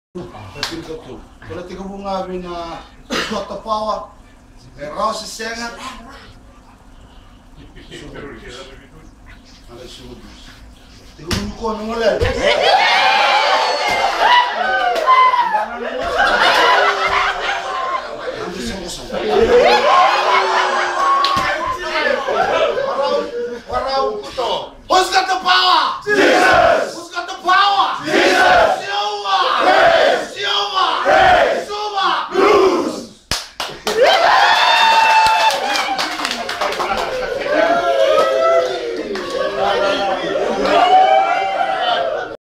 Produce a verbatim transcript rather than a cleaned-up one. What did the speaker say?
Dating ko to. Pero tingnan mo nga rin na got the power. May raw si Senga. Alas sudos. Tingnan mo ko nung ulan.